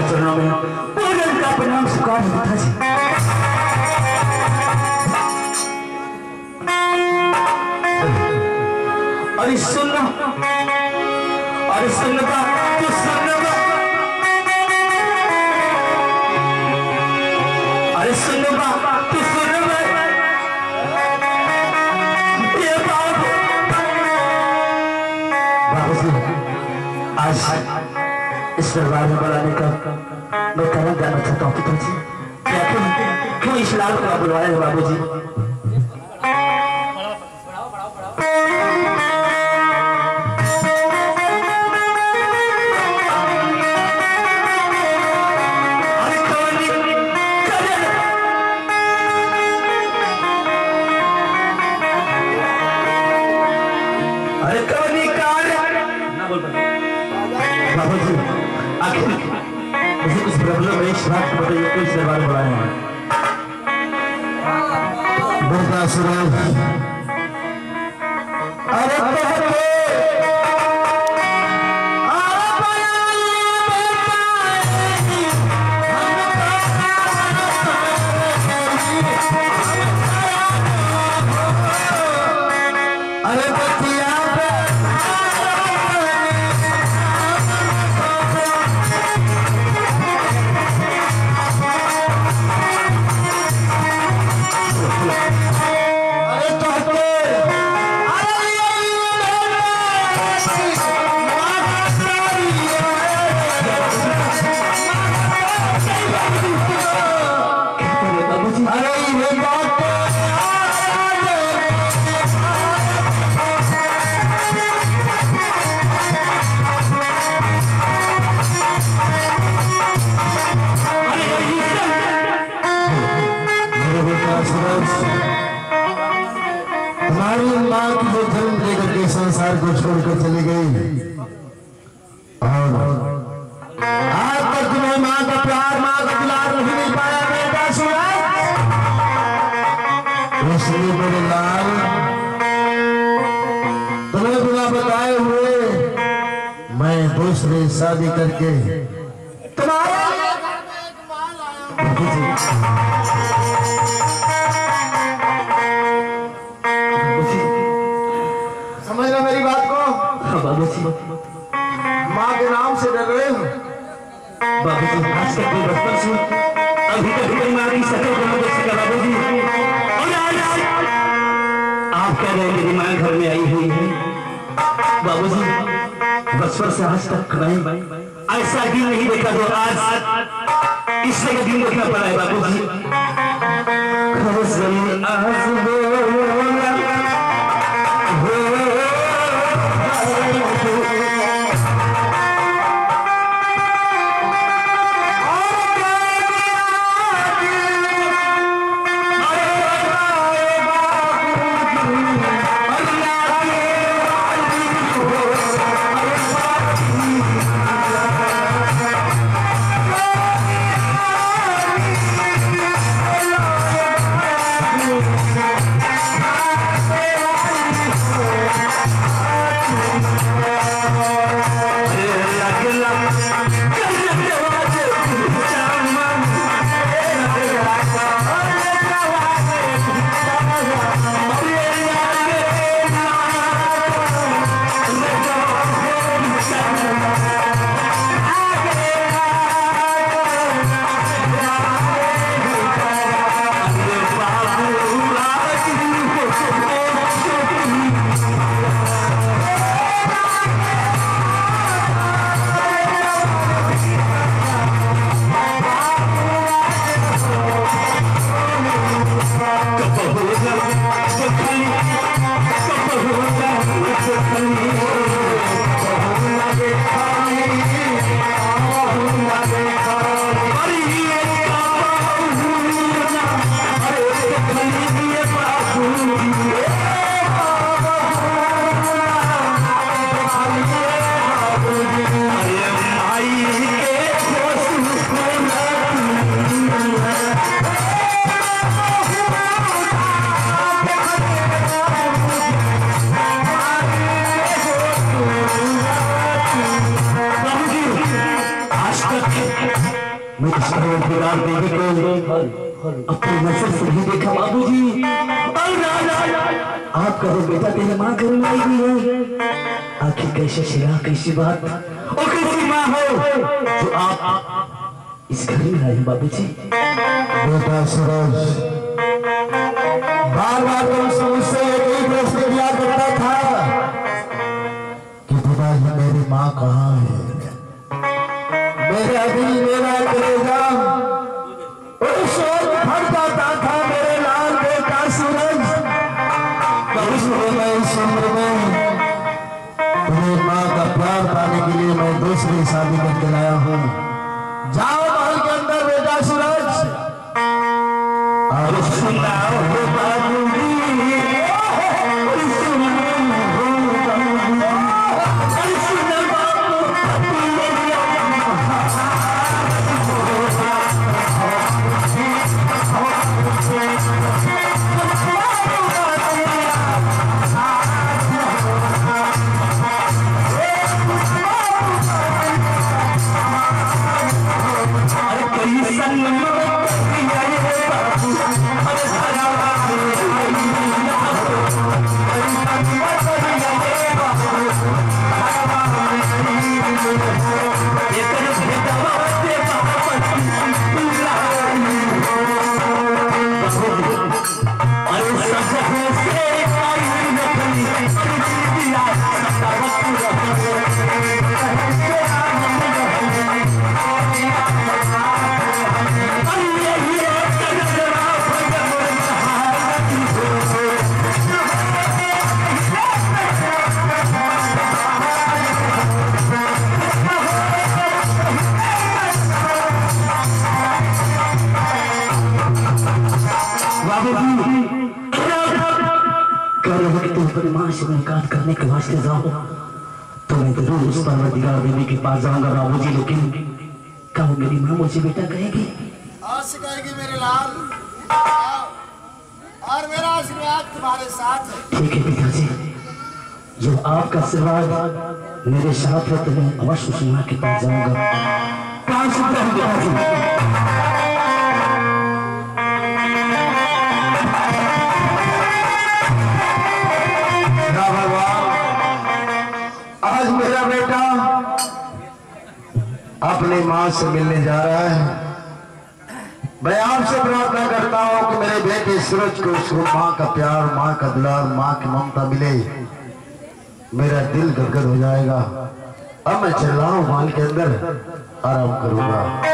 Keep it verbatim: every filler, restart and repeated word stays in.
चरणों में पूर्ण का प्रणाम स्वीकार होता जी। अरे सुनना, अरे सुनना, तू सुनना, अरे सुनना, तू सुनना, ये बाबू बाबूजी आज इस दरबार में बुलाने का मैं कारण जानना चाहता हूँ पिताजी, क्या क्यों क्यों इस लाल को बुलवाया है बाबूजी? बाबूजी आखिर मुझे कुछ प्रॉब्लम है, इस बात को बताइए, कोई दरबार बुलाए हैं? बेटा सुरेश, अरे हमारी माँ की जो जन्म देकर के संसार को छोड़कर चली गई और आज तक तुम्हें माँ का प्यार, माँ का दुलार नहीं मिल पाया बेटा सूरज, इसलिए मेरे लाल तुम्हें बिना बताए हुए मैं दूसरी शादी करके तुम्हारे समझ रहे मेरी बात को? बाबूजी माँ के नाम से डर रहे हो बाबूजी? आज तक कोई बचपन से अभी तक मेरी माँ की शक्ल को नहीं देखा बाबूजी, और आज आप कह रहे हैं मेरी माँ घर में आई हुई है बाबूजी। बचपन से आज तक नहीं ऐसा दिन नहीं देखा जो आज इसलिए दिन देखना पड़ा है बाबूजी। Yeah. मैं इस परवरदिगार देवी को अपनी नजर से ही देखा बाबूजी। आपका वो बेटा तेरे माँ घर में आई हुई है, आखिर कैसे शिरा कैसी बात और कैसी माँ हो जो आप इस घर में आए बाबूजी। बेटा सूरज, बार बार तो मुझसे एक ही प्रश्न किया करता था कि पिताजी मेरी माँ कहाँ है। मेरा दिल मेरा कलेजा उस वक्त फट जाता था मेरे लाल बेटा सूरज। उस मैं इस उम्र में मेरी माँ का प्यार पाने के लिए मैं दूसरी शादी करके लाया हूँ। जाओ महल के अंदर बेटा सूरज। और सुनाओ बाबूजी, मुलाकात करने के वास्ते जाओ तो मैं जरूर उस परवरदिगार देवी के पास जाऊंगा बाबूजी। लेकिन क्या वो मेरी माँ मुझे बेटा कहेगी? आज कहेगी मेरे लाल, और मेरा आशीर्वाद तुम्हारे साथ है। ठीक है पिताजी, जो आपका आशीर्वाद मेरे साथ है तो मैं अवश्य उस माँ के पास जाऊंगा। कहाँ सुनता हूँ पिताजी? आज मेरा बेटा अपनी माँ से मिलने जा रहा है। मैं आपसे प्रार्थना करता हूँ कि मेरे बेटे सूरज को उसको माँ का प्यार, माँ का दुलार, माँ की ममता मिले। मेरा दिल गदगद हो जाएगा। अब मैं चल रहा हूँ महल के अंदर, आराम करूंगा।